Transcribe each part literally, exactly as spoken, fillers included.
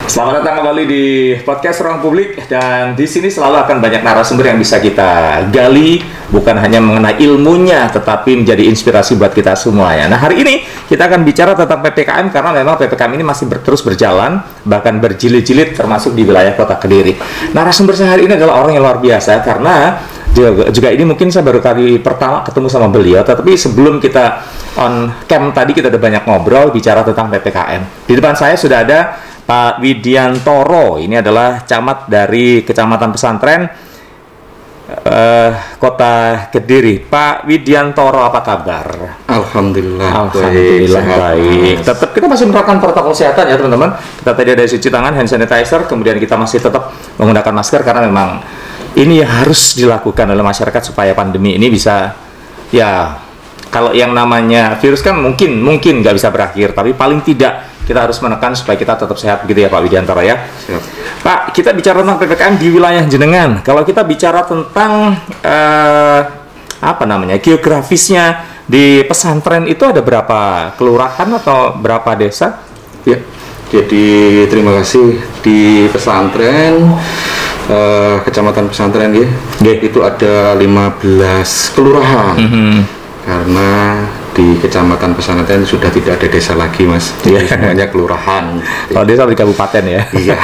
Selamat datang kembali di podcast Ruang Publik, dan di sini selalu akan banyak narasumber yang bisa kita gali, bukan hanya mengenai ilmunya tetapi menjadi inspirasi buat kita semua ya. Nah, hari ini kita akan bicara tentang P P K M karena memang P P K M ini masih ber- terus berjalan, bahkan berjilid-jilid termasuk di wilayah Kota Kediri. Narasumber saya hari ini adalah orang yang luar biasa karena juga, juga ini mungkin saya baru kali pertama ketemu sama beliau, tetapi sebelum kita on cam tadi kita udah banyak ngobrol bicara tentang P P K M. Di depan saya sudah ada Pak Widiantoro. Ini adalah camat dari Kecamatan Pesantren uh, Kota Kediri. Pak Widiantoro, apa kabar? Alhamdulillah. Alhamdulillah baik. baik. Tetap kita masih menerapkan protokol kesehatan ya teman-teman. Kita tadi ada cuci tangan, hand sanitizer, kemudian kita masih tetap menggunakan masker karena memang ini harus dilakukan oleh masyarakat supaya pandemi ini bisa, ya kalau yang namanya virus kan mungkin mungkin nggak bisa berakhir, tapi paling tidak kita harus menekan supaya kita tetap sehat, begitu ya Pak Widiantoro ya. Siap. Pak, kita bicara tentang P P K M di wilayah jenengan. Kalau kita bicara tentang eh, apa namanya geografisnya di pesantren itu ada berapa kelurahan atau berapa desa? Ya, jadi terima kasih di pesantren eh, Kecamatan Pesantren ya. Yeah. Itu ada lima belas kelurahan. Mm-hmm. Karena di Kecamatan Pesantren sudah tidak ada desa lagi, Mas. Iya, semuanya kelurahan. Kalau desa di kabupaten ya. Iya.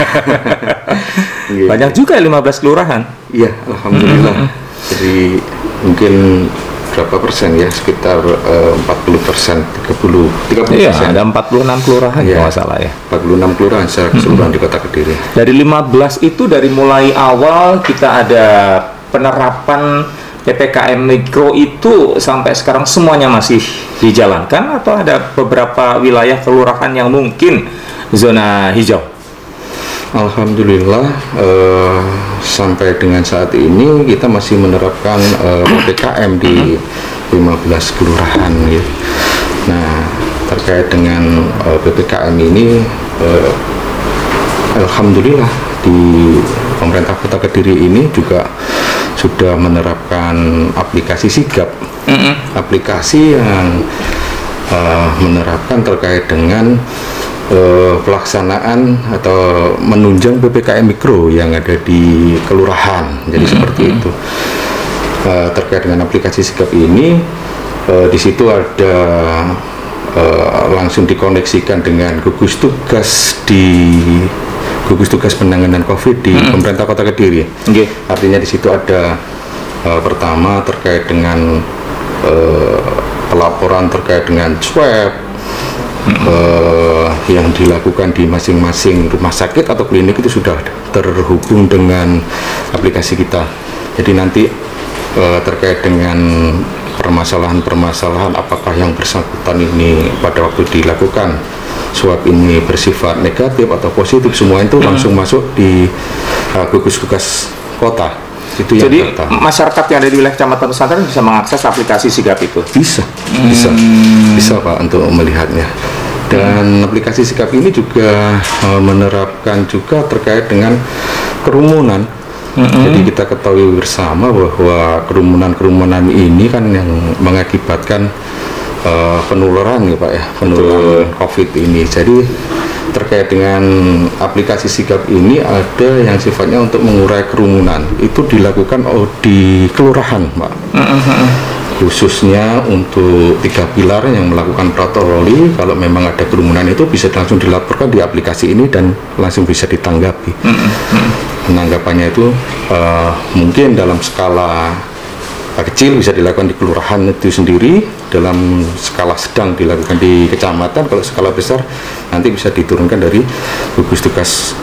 Banyak juga lima belas kelurahan. Iya, alhamdulillah. Mm-hmm. Jadi mungkin berapa persen ya? Sekitar uh, empat puluh persen, tiga puluh, tiga puluh persen. Iya, ada empat puluh enam kelurahan ya, kalau nggak salah ya. empat puluh enam kelurahan secara keseluruhan mm-hmm. di Kota Kediri. Dari lima belas itu dari mulai awal kita ada penerapan P P K M Mikro itu sampai sekarang semuanya masih dijalankan atau ada beberapa wilayah kelurahan yang mungkin zona hijau? Alhamdulillah eh, sampai dengan saat ini kita masih menerapkan eh, P P K M di lima belas kelurahan ya. Nah, terkait dengan eh, P P K M ini eh, alhamdulillah di pemerintah Kota Kediri ini juga sudah menerapkan aplikasi sigap, mm-hmm. aplikasi yang uh, menerapkan terkait dengan uh, pelaksanaan atau menunjang P P K M Mikro yang ada di kelurahan. Jadi mm-hmm. seperti itu. Uh, terkait dengan aplikasi sigap ini, uh, di situ ada uh, langsung dikoneksikan dengan gugus tugas di gugus tugas penanganan COVID di mm-hmm. pemerintah Kota Kediri. Okay. Artinya di situ ada uh, pertama terkait dengan uh, pelaporan terkait dengan swab mm-hmm. uh, yang dilakukan di masing-masing rumah sakit atau klinik itu sudah terhubung dengan aplikasi kita. Jadi nanti uh, terkait dengan permasalahan-permasalahan apakah yang bersangkutan ini pada waktu dilakukan swab ini bersifat negatif atau positif, semua itu hmm. langsung masuk di uh, gugus tugas kota. Itu yang Jadi pertama. Masyarakat yang ada di wilayah Kecamatan Pesantren bisa mengakses aplikasi sigap itu? Bisa, hmm. bisa, bisa Pak untuk melihatnya. Dan hmm. aplikasi sigap ini juga uh, menerapkan juga terkait dengan kerumunan. Mm-hmm. Jadi kita ketahui bersama bahwa kerumunan-kerumunan ini kan yang mengakibatkan uh, penularan ya Pak ya, penularan Betul. COVID ini. Jadi terkait dengan aplikasi sigap ini ada yang sifatnya untuk mengurai kerumunan. Itu dilakukan oh, di kelurahan Pak. Mm-hmm. Khususnya untuk tiga pilar yang melakukan patroli, kalau memang ada kerumunan itu bisa langsung dilaporkan di aplikasi ini dan langsung bisa ditanggapi. Mm-hmm. Penanggapannya itu uh, mungkin dalam skala kecil bisa dilakukan di kelurahan itu sendiri, dalam skala sedang dilakukan di kecamatan, kalau skala besar nanti bisa diturunkan dari gugus tugas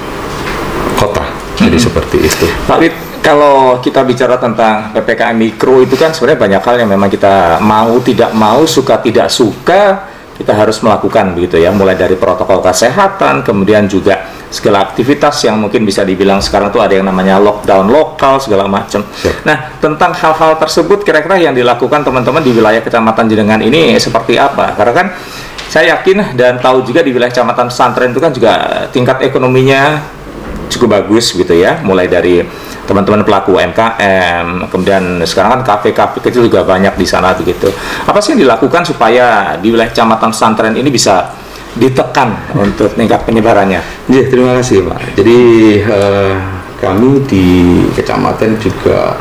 kota. Jadi mm-hmm. seperti itu. Pak Wid, kalau kita bicara tentang P P K M Mikro itu kan sebenarnya banyak hal yang memang kita mau tidak mau, suka tidak suka kita harus melakukan begitu ya, mulai dari protokol kesehatan, kemudian juga segala aktivitas yang mungkin bisa dibilang sekarang tuh ada yang namanya lockdown lokal segala macam. Sure. Nah, tentang hal-hal tersebut kira-kira yang dilakukan teman-teman di wilayah Kecamatan Jenengan ini seperti apa? Karena kan saya yakin dan tahu juga di wilayah Kecamatan Pesantren itu kan juga tingkat ekonominya cukup bagus gitu ya, mulai dari teman-teman pelaku U M K M, kemudian sekarang kan kafe-kafe kecil juga banyak di sana begitu. Apa sih yang dilakukan supaya di wilayah Kecamatan Pesantren ini bisa ditekan untuk tingkat penyebarannya? Ya, terima kasih Pak. Jadi uh, kami di kecamatan juga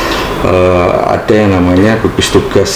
uh, ada yang namanya gugus tugas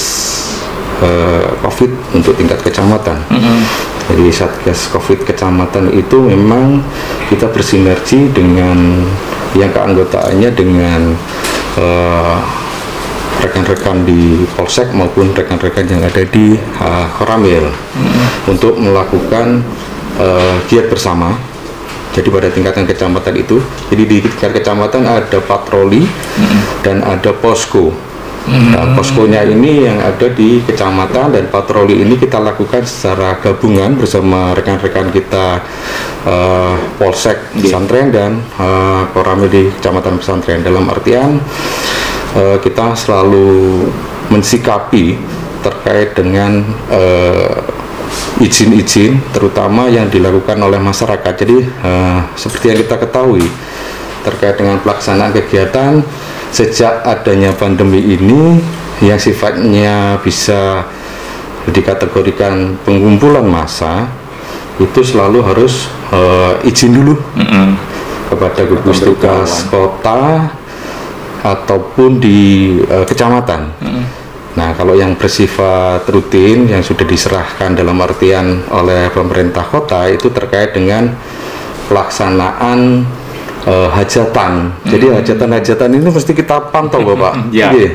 uh, COVID untuk tingkat kecamatan. Mm-hmm. Jadi Satgas COVID kecamatan itu memang kita bersinergi dengan yang keanggotaannya dengan uh, rekan-rekan di Polsek maupun rekan-rekan yang ada di uh, Koramil mm-hmm. untuk melakukan uh, giat bersama. Jadi pada tingkatan kecamatan itu, jadi di tingkat kecamatan ada patroli mm-hmm. dan ada posko. Mm-hmm. Nah, poskonya ini yang ada di kecamatan dan patroli ini kita lakukan secara gabungan bersama rekan-rekan kita uh, Polsek Pesantren dan uh, Koramil di Kecamatan Pesantren. Dalam artian Uh, kita selalu mensikapi terkait dengan uh, izin-izin terutama yang dilakukan oleh masyarakat. Jadi uh, seperti yang kita ketahui terkait dengan pelaksanaan kegiatan sejak adanya pandemi ini yang sifatnya bisa dikategorikan pengumpulan massa itu selalu harus uh, izin dulu mm-hmm. kepada gugus tugas kota ataupun di uh, kecamatan. Mm. Nah, kalau yang bersifat rutin yang sudah diserahkan dalam artian oleh pemerintah kota itu terkait dengan pelaksanaan uh, hajatan. Mm. Jadi hajatan-hajatan ini mesti kita pantau, Bapak. Ya. Yeah.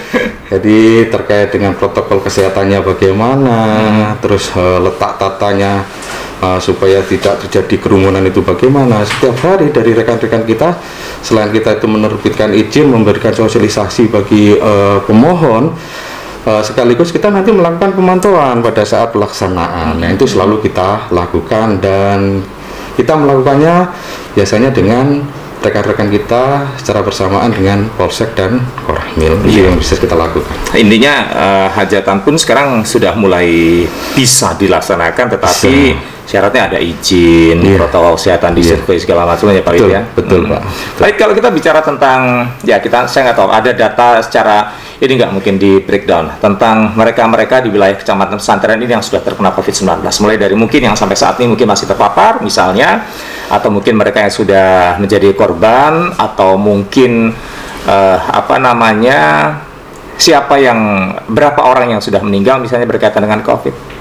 Jadi terkait dengan protokol kesehatannya bagaimana, mm. terus uh, letak tatanya Uh, supaya tidak terjadi kerumunan itu bagaimana. Setiap hari dari rekan-rekan kita, selain kita itu menerbitkan izin, memberikan sosialisasi bagi uh, pemohon, uh, sekaligus kita nanti melakukan pemantauan pada saat pelaksanaan. Nah, itu selalu kita lakukan dan kita melakukannya biasanya dengan rekan-rekan kita secara bersamaan dengan Polsek dan Koramil. Itu yang bisa kita lakukan. Intinya uh, hajatan pun sekarang sudah mulai bisa dilaksanakan, tetapi bisa. Syaratnya ada izin, yeah. protokol kesehatan di yeah. survei segala macam ya Pak Betul, ya. betul hmm. Pak. Baik, kalau kita bicara tentang ya kita saya nggak tahu ada data secara ini nggak mungkin di breakdown tentang mereka-mereka di wilayah Kecamatan Pesantren ini yang sudah terkena covid sembilan belas, mulai dari mungkin yang sampai saat ini mungkin masih terpapar misalnya, atau mungkin mereka yang sudah menjadi korban, atau mungkin uh, apa namanya siapa yang berapa orang yang sudah meninggal misalnya berkaitan dengan COVID.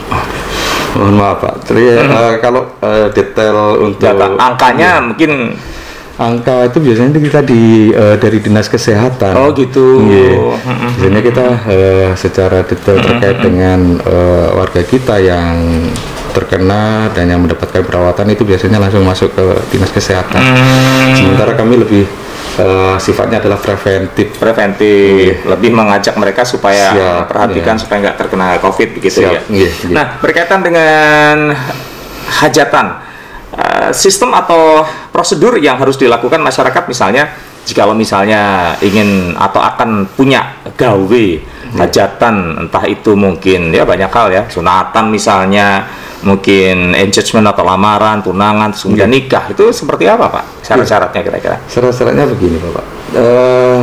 Mohon maaf Pak, jadi hmm. uh, kalau uh, detail untuk data, angkanya ya, mungkin angka itu biasanya kita di uh, dari dinas kesehatan. Oh gitu. Yeah. Hmm. Biasanya kita uh, secara detail terkait hmm. dengan uh, warga kita yang terkena dan yang mendapatkan perawatan itu biasanya langsung masuk ke dinas kesehatan. Hmm. Sementara kami lebih Uh, sifatnya adalah preventif, preventif, yeah. lebih mengajak mereka supaya Siap, perhatikan yeah. supaya nggak terkena COVID begitu Siap, ya. Yeah, yeah. Nah, berkaitan dengan hajatan, uh, sistem atau prosedur yang harus dilakukan masyarakat misalnya, jikalau misalnya ingin atau akan punya gawe hajatan, entah itu mungkin ya banyak hal ya, sunatan misalnya, mungkin engagement atau lamaran, tunangan, kemudian nikah, itu seperti apa Pak? Syarat-syaratnya kira-kira? Syarat-syaratnya begini Bapak. Uh,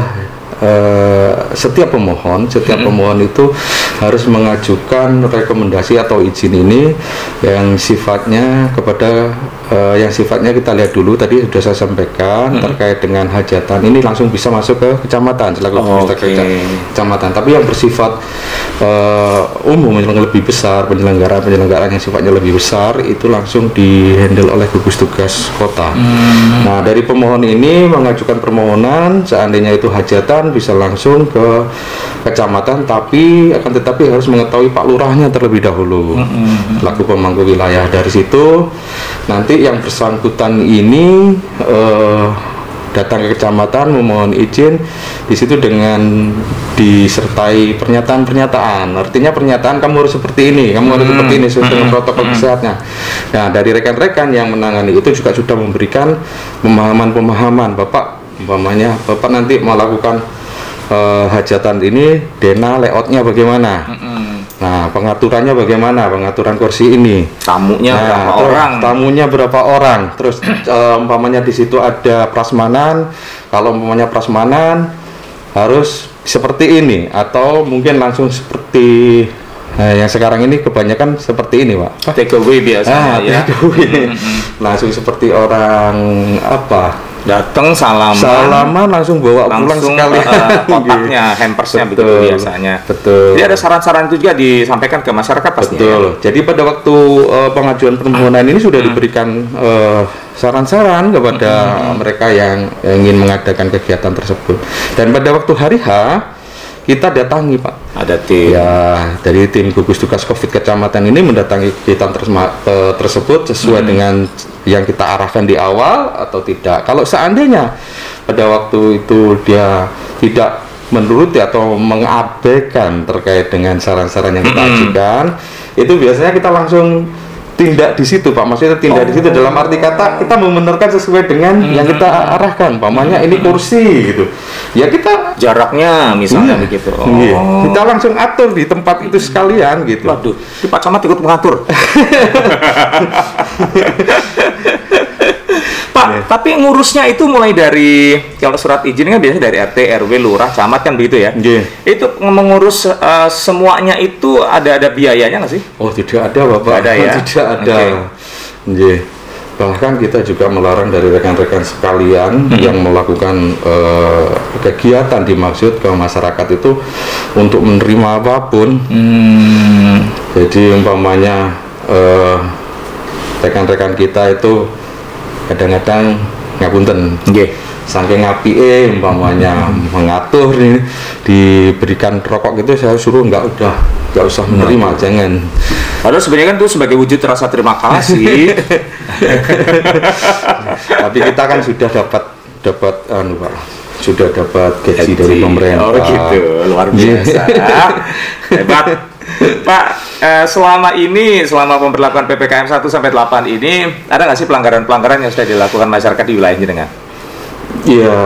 uh, setiap pemohon, setiap hmm. pemohon itu harus mengajukan rekomendasi atau izin ini yang sifatnya kepada uh, yang sifatnya kita lihat dulu tadi sudah saya sampaikan hmm. terkait dengan hajatan ini langsung bisa masuk ke kecamatan selaku oh, okay. kecamatan. Tapi yang bersifat uh, umum yang lebih besar, penyelenggaraan-penyelenggaraan yang sifatnya lebih besar itu langsung dihandle oleh gugus tugas kota. Hmm. Nah, dari pemohon ini mengajukan permohonan seandainya itu hajatan bisa langsung ke kecamatan, tapi akan tetapi harus mengetahui Pak Lurahnya terlebih dahulu, mm-hmm. laku pemangku wilayah. Dari situ nanti yang bersangkutan ini uh, datang ke kecamatan memohon izin, di situ dengan disertai pernyataan-pernyataan. Artinya pernyataan kamu harus seperti ini, kamu harus hmm. seperti ini sesuai dengan protokol hmm. kesehatannya. Nah, dari rekan-rekan yang menangani itu juga sudah memberikan pemahaman-pemahaman. Bapak, umpamanya Bapak nanti melakukan uh, hajatan ini, dena layoutnya bagaimana? Hmm. Nah, pengaturannya bagaimana? Pengaturan kursi ini. Tamunya nah, berapa orang? Tamunya berapa orang? Terus uh, umpamanya di situ ada prasmanan. Kalau umpamanya prasmanan harus seperti ini atau mungkin langsung seperti Nah, yang sekarang ini kebanyakan seperti ini, Pak. Take away biasanya ah, ya. Take away. Mm-hmm. Langsung seperti orang apa? Datang salaman, salaman langsung bawa langsung pulang sekali uh, kotaknya, hampersnya begitu biasanya. Betul. Jadi ada saran-saran itu juga disampaikan ke masyarakat pastinya. Betul. Ya? Jadi pada waktu uh, pengajuan permohonan ini sudah hmm. diberikan uh, saran-saran kepada hmm. mereka yang, yang ingin mengadakan kegiatan tersebut. Dan pada waktu hari H kita datangi, Pak. Ada tim. Ya, dari tim gugus tugas COVID kecamatan ini mendatangi kegiatan tersebut sesuai hmm. dengan yang kita arahkan di awal atau tidak. Kalau seandainya pada waktu itu dia tidak menuruti atau mengabaikan terkait dengan saran-saran yang kita hmm. ajukan, itu biasanya kita langsung tindak di situ, Pak. Maksudnya tindak oh. di situ dalam arti kata kita membenarkan sesuai dengan hmm. yang kita arahkan. Pamannya ini kursi gitu. Ya kita jaraknya misalnya hmm. begitu. Oh. Iya. Kita langsung atur di tempat itu sekalian gitu. Waduh, di Pak Camat ikut mengatur. Pak, yeah. tapi ngurusnya itu mulai dari kalau surat izin kan biasanya dari R T, R W, lurah, camat kan begitu ya. Yeah. Itu mengurus uh, semuanya itu ada ada biayanya nggak sih? Oh tidak ada, Bapak. Tidak ada ya. Tidak ada. Okay. Yeah. Bahkan kita juga melarang dari rekan-rekan sekalian hmm. yang melakukan uh, kegiatan dimaksud ke masyarakat itu untuk menerima apapun. Hmm. Jadi umpamanya uh, rekan-rekan kita itu kadang-kadang ngapunten, okay. saking ngapike umpamanya hmm. mengatur ini diberikan rokok gitu saya suruh nggak udah nggak usah menerima hmm. jangan. Padahal sebenarnya kan itu sebagai wujud rasa terima kasih. Tapi kita kan sudah dapat dapat anu Pak, sudah dapat gaji dari pemerintah. Oh gitu, luar biasa. Hebat. Pak, eh, selama ini, selama pemberlakuan P P K M satu sampai delapan ini, ada nggak sih pelanggaran-pelanggaran yang sudah dilakukan masyarakat di wilayah Jenengan? Iya,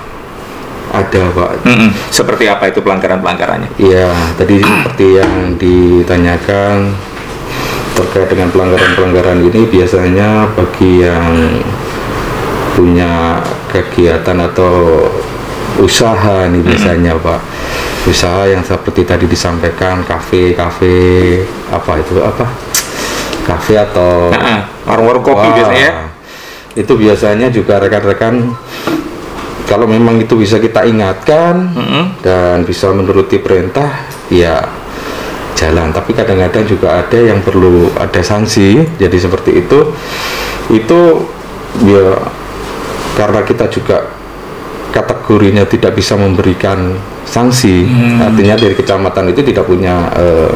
ada Pak. Mm-mm. Seperti apa itu pelanggaran-pelanggarannya? Iya, tadi seperti yang ditanyakan terkait dengan pelanggaran-pelanggaran ini biasanya bagi yang punya kegiatan atau usaha nih biasanya hmm. Pak, usaha yang seperti tadi disampaikan kafe kafe apa itu apa kafe atau nah, warung-warung kopi wah, biasanya itu biasanya juga rekan-rekan kalau memang itu bisa kita ingatkan hmm. dan bisa menuruti perintah ya jalan, tapi kadang-kadang juga ada yang perlu ada sanksi. Jadi seperti itu itu ya karena kita juga kategorinya tidak bisa memberikan sanksi, hmm. artinya dari kecamatan itu tidak punya eh,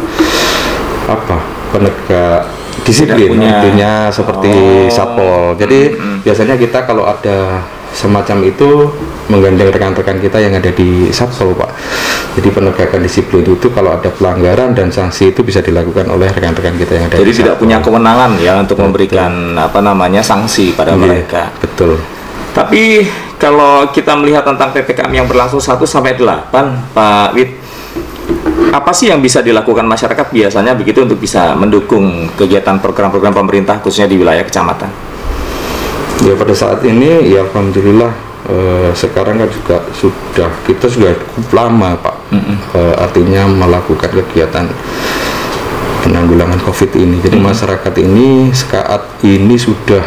apa penegak disiplin, artinya seperti oh. satpol. Jadi hmm. biasanya kita kalau ada semacam itu menggandeng rekan-rekan kita yang ada di satpol, Pak. Jadi penegakan disiplin itu kalau ada pelanggaran dan sanksi itu bisa dilakukan oleh rekan-rekan kita yang ada. Jadi di tidak satpol. punya kewenangan ya untuk betul. memberikan apa namanya sanksi pada yeah, mereka. Betul. Tapi kalau kita melihat tentang P P K M yang berlangsung satu sampai delapan, Pak Wid, apa sih yang bisa dilakukan masyarakat biasanya begitu untuk bisa mendukung kegiatan program-program pemerintah khususnya di wilayah kecamatan? Ya pada saat ini ya alhamdulillah eh, sekarang kan juga sudah kita sudah cukup lama Pak, mm-hmm. eh, artinya melakukan kegiatan penanggulangan COVID ini. Jadi mm-hmm. masyarakat ini saat ini sudah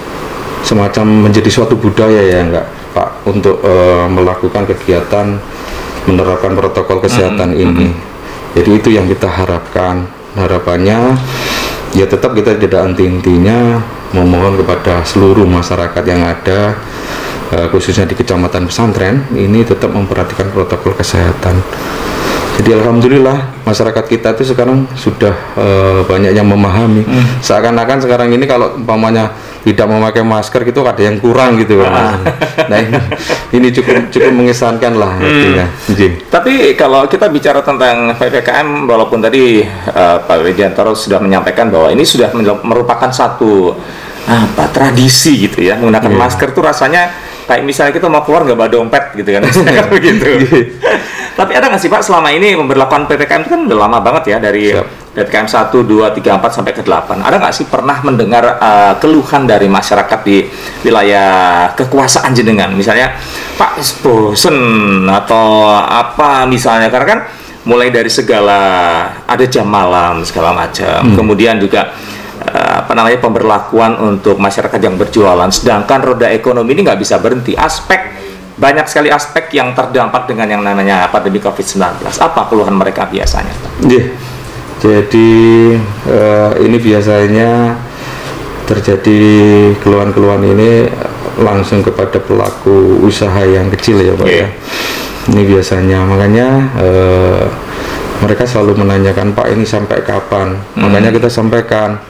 semacam menjadi suatu budaya ya enggak Pak untuk uh, melakukan kegiatan menerapkan protokol kesehatan mm-hmm. ini. Jadi itu yang kita harapkan. Harapannya ya tetap kita tidak henti-hentinya memohon kepada seluruh masyarakat yang ada uh, khususnya di Kecamatan Pesantren ini tetap memperhatikan protokol kesehatan. Jadi alhamdulillah masyarakat kita itu sekarang sudah uh, banyak yang memahami. Hmm. Seakan-akan sekarang ini kalau umpamanya tidak memakai masker gitu ada yang kurang gitu. Ah. Nah ini, ini cukup cukup mengesankan lah artinya. Hmm. Tapi kalau kita bicara tentang P P K M, walaupun tadi uh, Pak Widiantoro sudah menyampaikan bahwa ini sudah merupakan satu apa tradisi gitu ya, menggunakan yeah. masker tuh rasanya kayak misalnya kita mau keluar nggak bawa dompet gitu kan, misalnya begitu. Tapi ada nggak sih Pak selama ini pemberlakuan P P K M itu kan udah lama banget ya dari P P K M satu, dua, tiga, empat sampai ke delapan. Ada nggak sih pernah mendengar uh, keluhan dari masyarakat di wilayah kekuasaan jenengan? Misalnya Pak bosen atau apa misalnya, karena kan mulai dari segala ada jam malam segala macam, hmm. kemudian juga uh, apa namanya pemberlakuan untuk masyarakat yang berjualan, sedangkan roda ekonomi ini nggak bisa berhenti. Aspek banyak sekali aspek yang terdampak dengan yang namanya pandemi covid sembilan belas. Apa keluhan mereka biasanya? Yeah. Jadi uh, ini biasanya terjadi keluhan-keluhan ini langsung kepada pelaku usaha yang kecil ya Pak yeah. ya. Ini biasanya, makanya uh, mereka selalu menanyakan, Pak ini sampai kapan? Hmm. Makanya kita sampaikan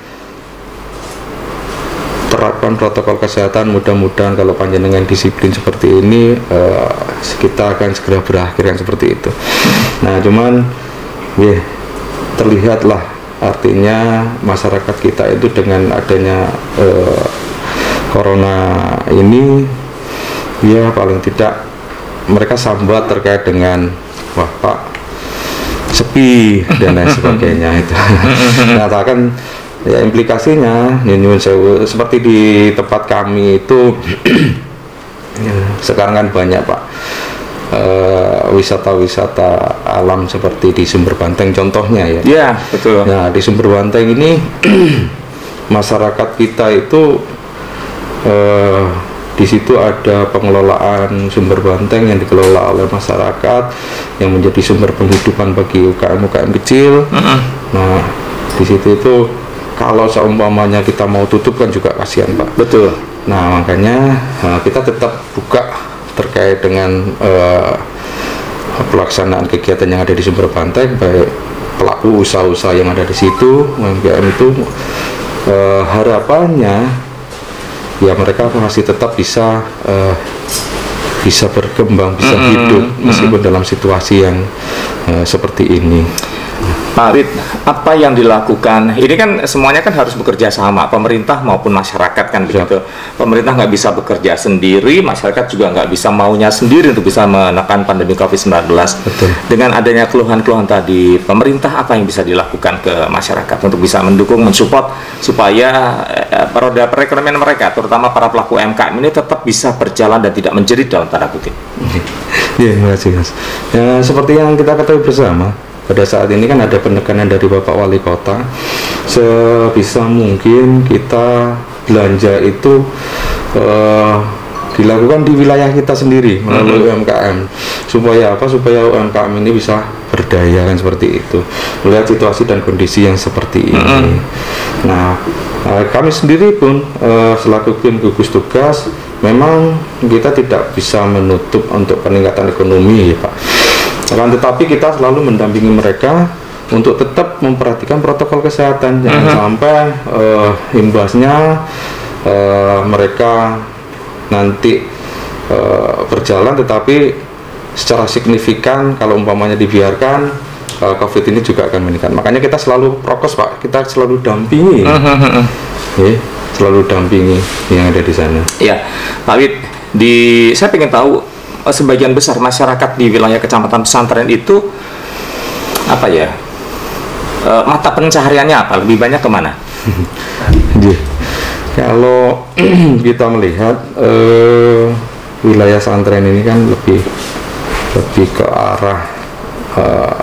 terapkan protokol kesehatan, mudah-mudahan kalau panjenengan disiplin seperti ini uh, kita akan segera berakhir yang seperti itu. Nah cuman ya yeah, terlihatlah artinya masyarakat kita itu dengan adanya uh, corona ini ya paling tidak mereka sambat terkait dengan wah Pak sepi dan lain sebagainya itu. Nah kan ya implikasinya nyun sewu seperti di tempat kami itu ya, sekarang kan banyak Pak Uh, wisata-wisata alam seperti di Sumber Banteng contohnya ya. Iya, betul. Nah, di Sumber Banteng ini masyarakat kita itu uh, di situ ada pengelolaan Sumber Banteng yang dikelola oleh masyarakat yang menjadi sumber penghidupan bagi U K M U K M kecil. Uh-uh. Nah, di situ itu kalau seumpamanya kita mau tutup kan juga kasihan Pak. Betul. Nah, makanya nah, kita tetap buka terkait dengan uh, pelaksanaan kegiatan yang ada di Sumber Banteng, baik pelaku usaha-usaha yang ada di situ, U M K M itu uh, harapannya ya mereka masih tetap bisa uh, bisa berkembang, bisa mm-hmm. hidup meskipun mm-hmm. dalam situasi yang uh, seperti ini. Pak Rid, apa yang dilakukan? Ini kan semuanya kan harus bekerja sama, pemerintah maupun masyarakat kan begitu. Pemerintah nggak bisa bekerja sendiri, masyarakat juga nggak bisa maunya sendiri untuk bisa menekan pandemi covid sembilan belas. Betul. Dengan adanya keluhan-keluhan tadi, pemerintah apa yang bisa dilakukan ke masyarakat untuk bisa mendukung, mensupport supaya eh, roda perekonomian mereka, terutama para pelaku U M K M ini tetap bisa berjalan dan tidak menjerit dalam tanda kutip. Iya, terima kasih Mas. Ya, seperti yang kita ketahui bersama, pada saat ini kan ada penekanan dari Bapak Wali Kota, sebisa mungkin kita belanja itu uh, dilakukan di wilayah kita sendiri melalui mm-hmm. U M K M. Supaya apa? Supaya U M K M ini bisa berdaya kan seperti itu. Melihat situasi dan kondisi yang seperti ini. Mm-hmm. Nah, uh, kami sendiri pun uh, selaku tim gugus tugas, memang kita tidak bisa menutup untuk peningkatan ekonomi ya Pak. Akan tetapi kita selalu mendampingi mereka untuk tetap memperhatikan protokol kesehatan, jangan uh-huh. sampai uh, imbasnya uh, mereka nanti uh, berjalan tetapi secara signifikan kalau umpamanya dibiarkan uh, COVID ini juga akan meningkat. Makanya kita selalu prokes Pak, kita selalu dampingi, uh-huh. ya, selalu dampingi yang ada di sana. Iya, Pak Wid, di saya ingin tahu sebagian besar masyarakat di wilayah Kecamatan Pesantren itu apa ya e, mata pencahariannya apa? Lebih banyak kemana? Kalau kita melihat e, wilayah pesantren ini kan lebih lebih ke arah e,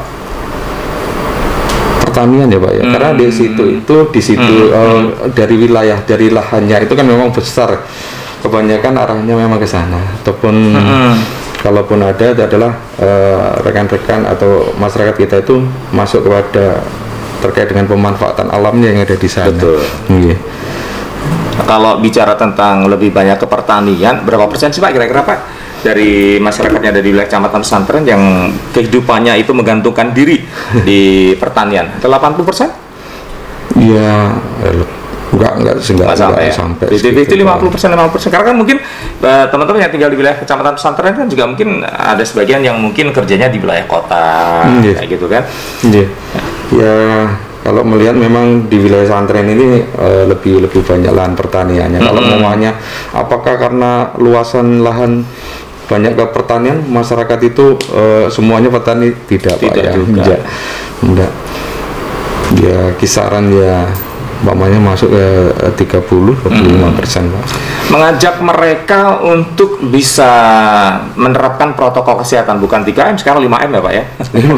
pertanian ya Pak ya, hmm. karena di situ itu di situ hmm. e, dari wilayah dari lahannya itu kan memang besar. Kebanyakan arahnya memang ke sana, ataupun hmm. kalaupun ada itu adalah uh, rekan-rekan atau masyarakat kita itu masuk kepada terkait dengan pemanfaatan alamnya yang ada di sana. Betul. Yeah. Kalau bicara tentang lebih banyak ke pertanian, berapa persen sih Pak kira-kira Pak dari masyarakatnya dari wilayah Kecamatan Pesantren yang kehidupannya itu menggantungkan diri di pertanian? delapan puluh persen? Iya. Enggak, enggak, enggak, enggak sampai, enggak ya? sampai Itu lima puluh persen, lima puluh persen. Karena kan mungkin uh, teman-teman yang tinggal di wilayah Kecamatan Pesantren kan juga mungkin ada sebagian yang mungkin kerjanya di wilayah kota, mm, kayak gitu kan. Yeah. Ya, kalau melihat memang di wilayah pesantren ini uh, lebih lebih banyak lahan pertaniannya. Mm-hmm. Kalau namanya, apakah karena luasan lahan banyak ke pertanian, masyarakat itu uh, semuanya petani? Tidak, Tidak Pak ya. juga. Enggak. Enggak. Ya, kisaran ya umpamanya masuk ke tiga puluh ke dua puluh lima persen Pak. Mengajak mereka untuk bisa menerapkan protokol kesehatan, bukan tiga M sekarang lima M ya Pak ya.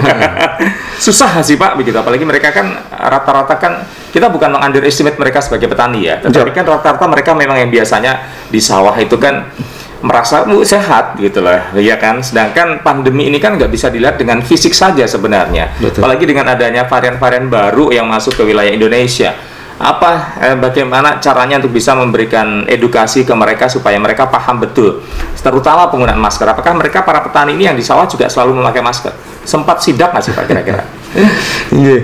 Susah sih Pak begitu, apalagi mereka kan rata-rata kan, kita bukan meng-underestimate mereka sebagai petani ya, tetapi kan rata-rata mereka memang yang biasanya di sawah itu kan merasa uh, sehat gitu loh, ya kan. Sedangkan pandemi ini kan nggak bisa dilihat dengan fisik saja sebenarnya. Betul. Apalagi dengan adanya varian-varian baru yang masuk ke wilayah Indonesia. Apa eh, bagaimana caranya untuk bisa memberikan edukasi ke mereka supaya mereka paham betul, terutama penggunaan masker. Apakah mereka para petani ini yang di sawah juga selalu memakai masker? Sempat sidak nggak sih Pak kira-kira? Iya.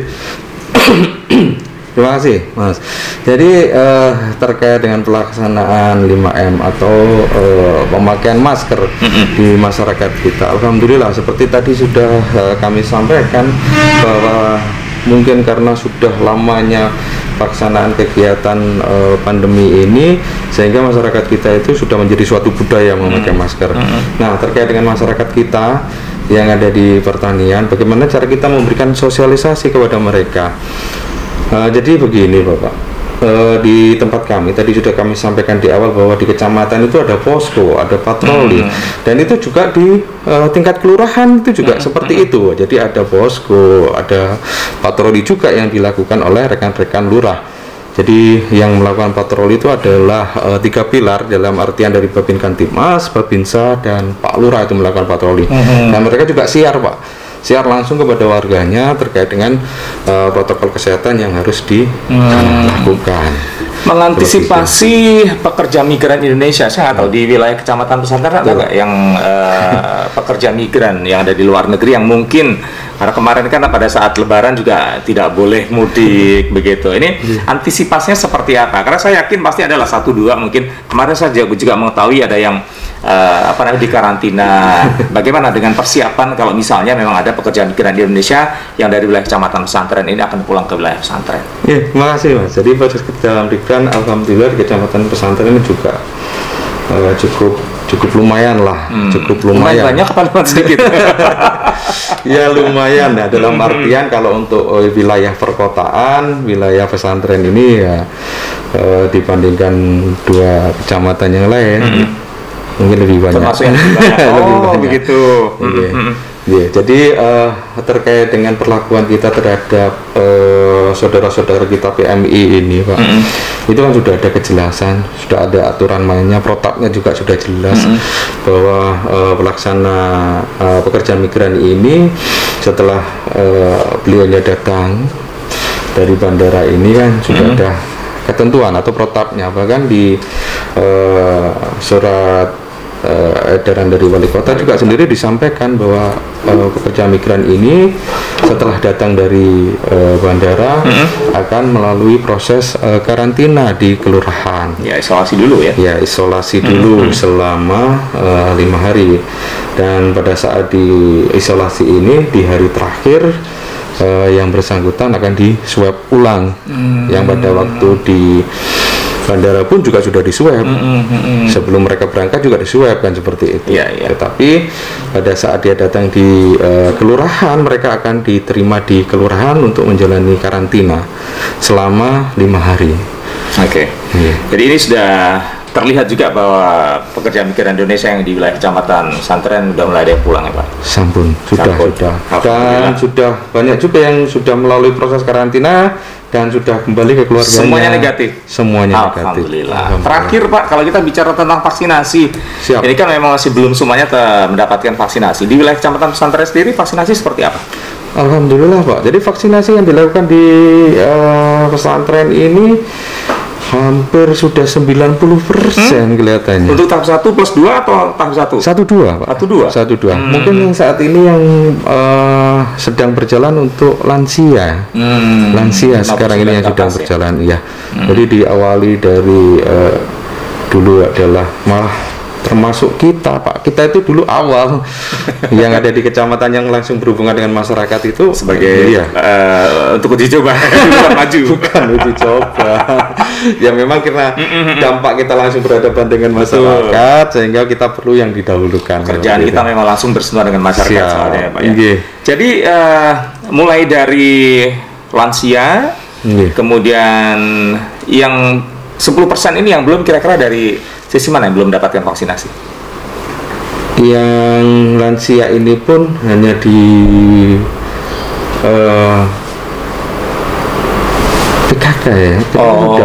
Terima kasih Mas. Jadi eh, terkait dengan pelaksanaan lima M atau eh, pemakaian masker mm-hmm. di masyarakat kita, alhamdulillah seperti tadi sudah eh, kami sampaikan bahwa mungkin karena sudah lamanya pelaksanaan kegiatan eh, pandemi ini, sehingga masyarakat kita itu sudah menjadi suatu budaya memakai masker. Mm-hmm. Nah, terkait dengan masyarakat kita yang ada di pertanian, bagaimana cara kita memberikan sosialisasi kepada mereka? Uh, jadi begini Bapak, uh, di tempat kami tadi sudah kami sampaikan di awal bahwa di kecamatan itu ada posko, ada patroli, hmm. dan itu juga di uh, tingkat kelurahan itu juga hmm. seperti hmm. itu. Jadi ada posko, ada patroli juga yang dilakukan oleh rekan-rekan lurah. Jadi yang melakukan patroli itu adalah uh, tiga pilar dalam artian dari Babin Kantipmas, Babinsa, dan Pak Lurah itu melakukan patroli. Hmm. Dan mereka juga siar Pak. Siar langsung kepada warganya terkait dengan uh, protokol kesehatan yang harus dilakukan. Hmm. Mengantisipasi pekerja migran Indonesia, saya nggak tahu di wilayah Kecamatan Pesantren ada nggak yang uh, pekerja migran yang ada di luar negeri yang mungkin, karena kemarin kan pada saat Lebaran juga tidak boleh mudik begitu. Ini antisipasinya seperti apa? Karena saya yakin pasti adalah satu dua mungkin. Kemarin saya juga mengetahui ada yang Uh, apa namanya di karantina. Bagaimana dengan persiapan kalau misalnya memang ada pekerja migran di Indonesia yang dari wilayah Kecamatan Pesantren ini akan pulang ke wilayah pesantren? Ya, terima kasih Mas. Jadi proses kerja migran alhamdulillah di Kecamatan Pesantren ini juga uh, cukup cukup lumayan lah, hmm. cukup lumayan. Banyak apa lumayan sedikit? Ya lumayan ya, dalam artian kalau untuk uh, wilayah perkotaan, wilayah pesantren ini ya uh, dibandingkan dua kecamatan yang lain. Hmm. Mungkin lebih banyak. Termasuk yang lebih banyak. Oh, lebih banyak. Begitu. Iya. Mm-hmm. Yeah. Jadi uh, terkait dengan perlakuan kita terhadap uh, saudara-saudara kita P M I ini, Pak, mm-hmm. itu kan sudah ada kejelasan, sudah ada aturan mainnya, protapnya juga sudah jelas mm-hmm. bahwa uh, pelaksana uh, pekerja migran ini setelah uh, beliaunya datang dari bandara ini kan sudah mm-hmm. ada ketentuan atau protapnya, bahkan di uh, surat Uh, edaran dari wali kota juga sendiri disampaikan bahwa uh, pekerja migran ini setelah datang dari uh, bandara mm-hmm. akan melalui proses uh, karantina di kelurahan. Ya, isolasi dulu ya. Ya, isolasi dulu mm-hmm. selama uh, lima hari. Dan pada saat di isolasi ini di hari terakhir uh, yang bersangkutan akan di swab ulang. Mm-hmm. Yang pada waktu di bandara pun juga sudah diswab. Mm, mm, mm. Sebelum mereka berangkat juga diswab kan seperti itu. Yeah, yeah. Tetapi pada saat dia datang di uh, kelurahan, mereka akan diterima di kelurahan untuk menjalani karantina selama lima hari. Oke. Okay. Yeah. Jadi ini sudah terlihat juga bahwa pekerja migran Indonesia yang di wilayah Kecamatan Pesantren sudah mulai ada yang pulang ya Pak? Sampun, sudah, Sampun. sudah. Dan sudah banyak juga yang sudah melalui proses karantina dan sudah kembali ke keluarganya. Semuanya negatif? Semuanya Alhamdulillah. negatif. Alhamdulillah. Terakhir Pak, kalau kita bicara tentang vaksinasi, Siap. ini kan memang masih belum semuanya mendapatkan vaksinasi. Di wilayah Kecamatan Pesantren sendiri vaksinasi seperti apa? Alhamdulillah Pak, jadi vaksinasi yang dilakukan di uh, pesantren ini hampir sudah sembilan puluh persen hmm? kelihatannya. Untuk tahap satu plus dua atau tahap satu? Satu dua Pak. Satu dua? Satu dua. Hmm. Mungkin yang saat ini yang uh, sedang berjalan untuk lansia. Hmm. Lansia sekarang ini yang sedang ya? berjalan, ya. Hmm. Jadi diawali dari uh, dulu adalah malah termasuk kita Pak, kita itu dulu awal yang ada di kecamatan yang langsung berhubungan dengan masyarakat itu sebagai iya. uh, untuk uji coba bukan maju bukan uji coba ya memang karena dampak kita langsung berhadapan dengan masyarakat Betul. sehingga kita perlu yang didahulukan. Kerjaan kita gitu. Memang langsung bersentuhan dengan masyarakat soalnya ya Pak ya. Jadi uh, mulai dari lansia Yeah. Kemudian yang sepuluh persen ini yang belum, kira-kira dari sisi mana yang belum mendapatkan vaksinasi? Yang lansia ini pun hanya di uh, P K K ya. Oh.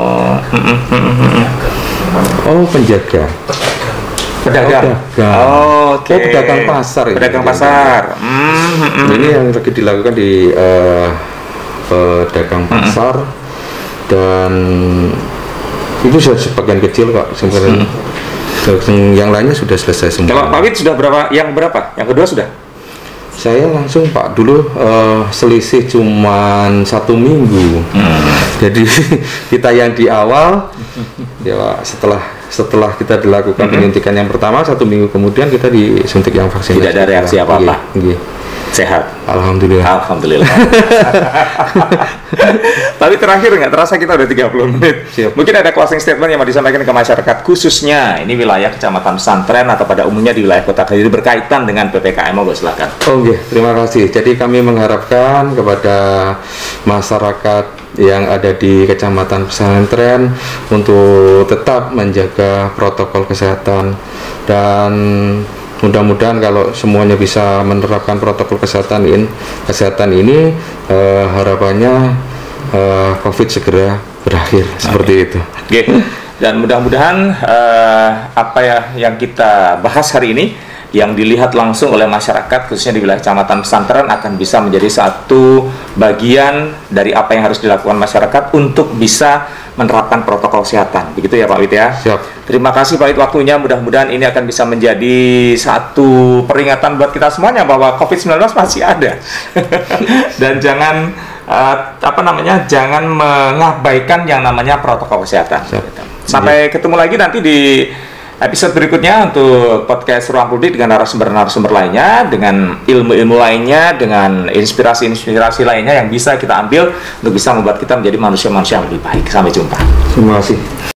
Oh, penjaga. Pedagang. Oh, pedagang. Oh, oke. Okay. Oh, pedagang pasar ini. Pedagang pasar. Mm-hmm. Ini yang lagi dilakukan di uh, pedagang pasar, mm-hmm. dan itu sudah sebagian kecil kok sebenarnya. Mm-hmm. Yang lainnya sudah selesai semua. Kalau Pak Wid sudah berapa? Yang berapa? Yang kedua sudah? Saya langsung Pak dulu uh, selisih cuman satu minggu. Hmm. Jadi kita yang di awal, ya Pak, setelah setelah kita dilakukan mm-hmm. penyuntikan yang pertama, satu minggu kemudian kita disuntik yang vaksin. Tidak ada reaksi apa-apa. Iya. Sehat. Alhamdulillah. Alhamdulillah. Tapi terakhir nggak terasa kita udah tiga puluh menit. Siap. Mungkin ada closing statement yang mau disampaikan ke masyarakat, khususnya ini wilayah Kecamatan Pesantren atau pada umumnya di wilayah Kota Kediri berkaitan dengan P P K M. Monggo silakan. Oh iya, terima kasih. Jadi kami mengharapkan kepada masyarakat yang ada di Kecamatan Pesantren untuk tetap menjaga protokol kesehatan, dan mudah-mudahan kalau semuanya bisa menerapkan protokol kesehatan ini, kesehatan ini eh, harapannya eh, COVID segera berakhir. Oke. Seperti itu. Oke. Dan mudah-mudahan eh, apa ya yang kita bahas hari ini, yang dilihat langsung oleh masyarakat khususnya di wilayah Kecamatan Pesantren akan bisa menjadi satu bagian dari apa yang harus dilakukan masyarakat untuk bisa menerapkan protokol kesehatan. Begitu ya Pak Wid ya? Siap. Terima kasih Pak Wid waktunya, mudah-mudahan ini akan bisa menjadi satu peringatan buat kita semuanya bahwa COVID sembilan belas masih ada. Dan jangan uh, apa namanya, jangan mengabaikan yang namanya protokol kesehatan. Siap. Sampai ya. Ketemu lagi nanti di episode berikutnya untuk podcast Ruang Publik dengan narasumber-narasumber lainnya, dengan ilmu-ilmu lainnya, dengan inspirasi-inspirasi lainnya yang bisa kita ambil untuk bisa membuat kita menjadi manusia-manusia yang lebih baik. Sampai jumpa. Terima kasih.